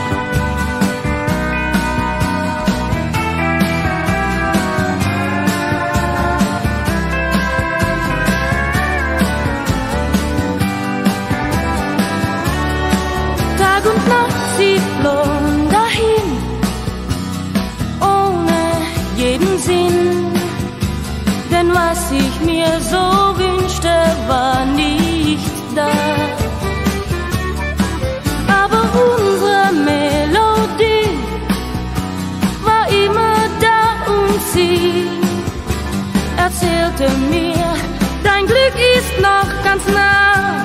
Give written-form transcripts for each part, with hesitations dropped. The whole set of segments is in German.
Tag und Nacht, sie flohen dahin, ohne jeden Sinn. Denn was ich mir so wünschte, war nicht da. Aber unsere Melodie war immer da und sie erzählte mir, dein Glück ist noch ganz nah.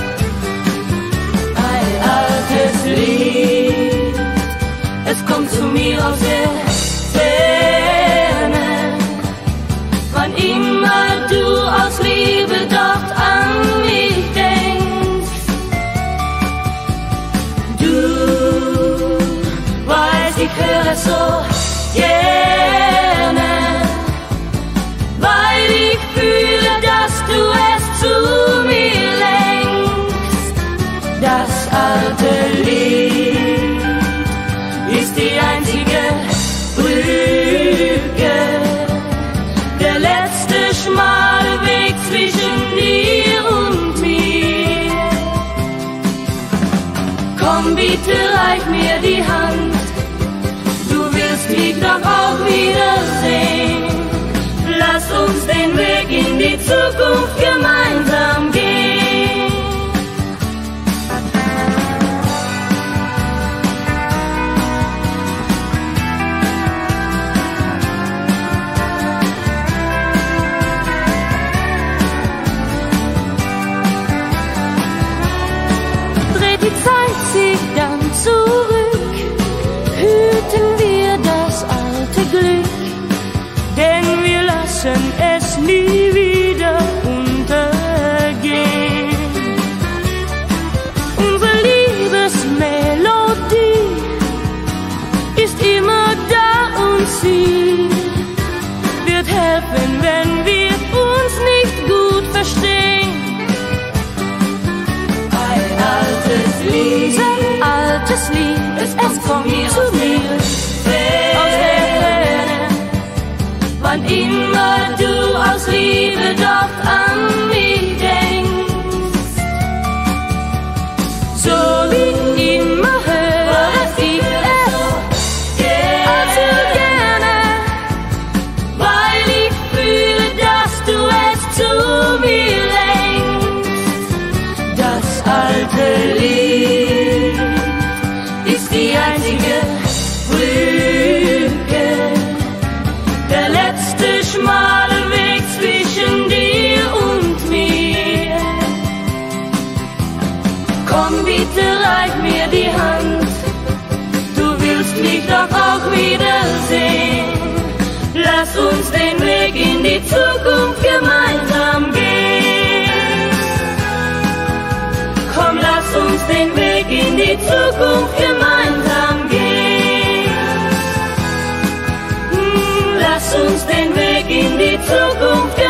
Ein altes Lied, es kommt zu mir aus der Ferne. Wann immer du aus Liebe dort an mich denkst, du weißt, ich höre es so gerne, weil ich fühle, dass du es zu mir lenkst. Das alte Lied ist die einzige Brücke, der letzte schmale Weg zwischen dir und mir. Komm bitte, reich mir die Hand, du wirst mich doch auch wiedersehen. Lass uns den Weg in die Zukunft gemeinsam gehen. Die Zeit sich dann zurück, hüten wir das alte Glück, denn wir lassen es nie wieder untergehen. Unsere Liebesmelodie ist immer da und sie wird helfen, wenn wir uns nicht gut verstehen. Ein altes Lied, es kommt zu mir aus der Ferne. Wann immer du aus Liebe dort an mich denkst, so wie immer höre ich es allzu gerne, weil ich fühle, dass du es zu mir lenkst. Das alte Lied ist die einzige Brücke, der letzte schmale Weg zwischen dir und mir. Komm bitte, reich mir die Hand, du willst mich doch auch wiedersehen. Lass uns den Weg in die Zukunft gemeinsam gehen. Komm, lass uns den Weg in die Zukunft gemeinsam gehen. Lass uns den Weg in die Zukunft gemeinsam gehen.